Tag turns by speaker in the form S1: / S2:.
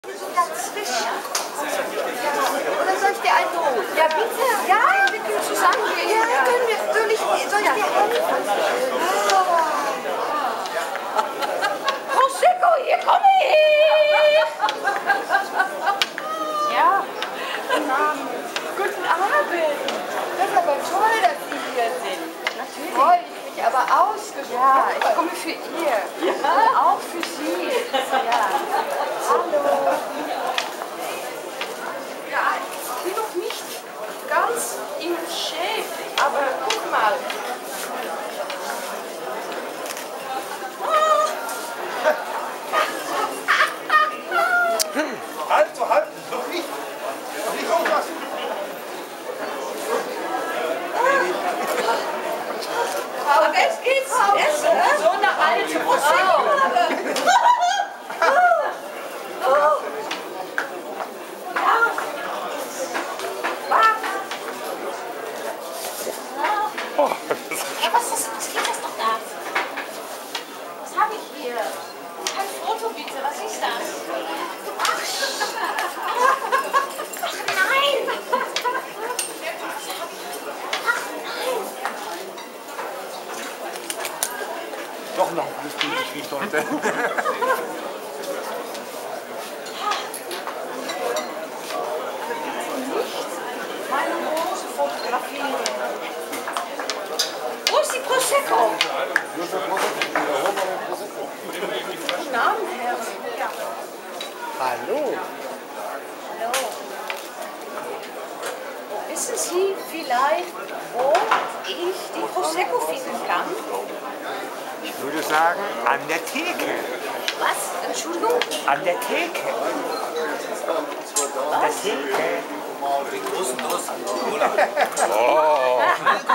S1: Dazwischen. Oder soll ich dir einen holen? Ja, bitte. Ja, wir können zusammen gehen. Ja, können wir. Soll ich dir helfen? Prosecco, hier komme ich! Ja. Guten Abend. Guten Abend. Das ist aber toll, dass Sie hier sind. Natürlich. Freue ich mich aber ausgesprochen. Ja, ich komme für ihr. Ja. Und auch für Sie. Ja. Hallo. Ja, ich bin noch nicht ganz im Shape, aber guck mal.
S2: Halt, so halten, noch nicht aufpassen.
S1: Aber es geht's besser. So eine alte Prosecco.
S3: Ja, was geht das doch da? Was habe ich hier? Ein Foto bitte, was ist das? Ach nein!
S2: Doch noch ein bisschen Geschichte heute.
S1: Meine Hose fotografieren. Wo ist die Prosecco? Guten Abend, Herr.
S2: Hallo.
S1: Hallo. Wissen Sie vielleicht, wo ich die Prosecco finden kann?
S2: Ich würde sagen, an der Theke.
S1: Was? Entschuldigung?
S2: An der Theke. An der Theke.
S4: Die großen Dosen.
S2: Oh.